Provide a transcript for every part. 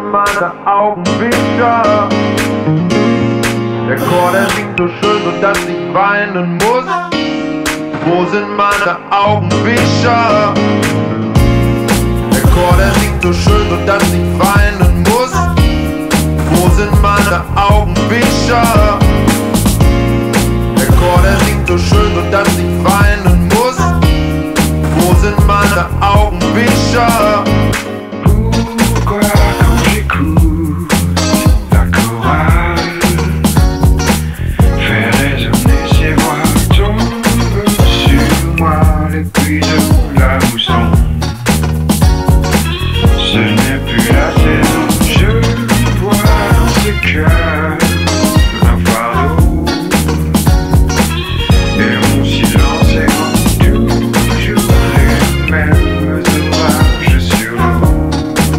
meine Augenwischer. Der Chor, der singt so schön, sodass ich weinen muss. Wo sind meine Augenwischer? Der Chor, der singt so schön, sodass ich weinen muss. Wo sind meine Augenwischer? Der Chor, der singt so schön, sodass ich weinen muss. Wo sind meine Augenwischer? Pourquoi quand j'écoute la chorale fait résonner ses voix, tombe sur moi les pluies de la mousson. Ce n'est plus la saison, je vois dans ce cœur un fardeau. Et mon silence est toujours les mêmes orages sur l'eau.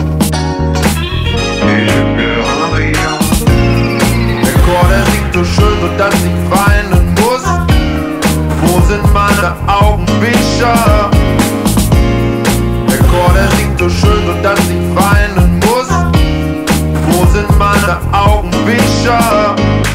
Et je pleure en riant. Der Chor, der singt so schön, sodass ich weinen muss. Wo sind meine Augenwischer? Der Chor, der singt so schön, sodass ich weinen muss. Wo sind meine Augenwischer?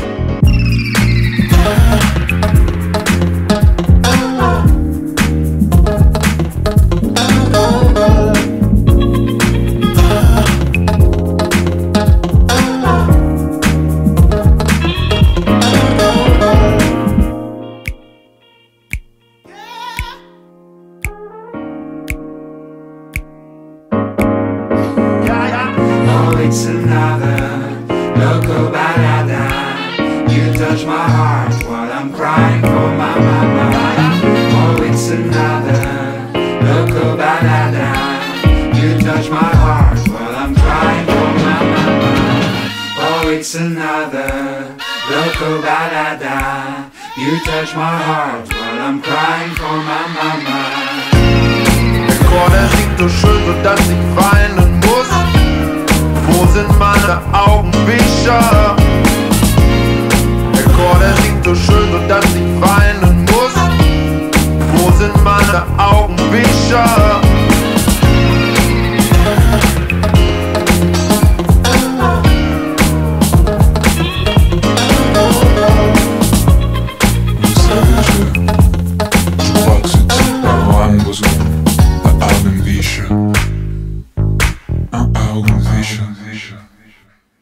Oh, it's another loco balada. You touch my heart while I'm crying for my mama. Oh, it's another loco balada. You touch my heart while I'm crying for my mama. Oh, it's another loco balada. You touch my heart while I'm crying for my mama. Der Chor, der singt so schön, sodass ich weinen muss.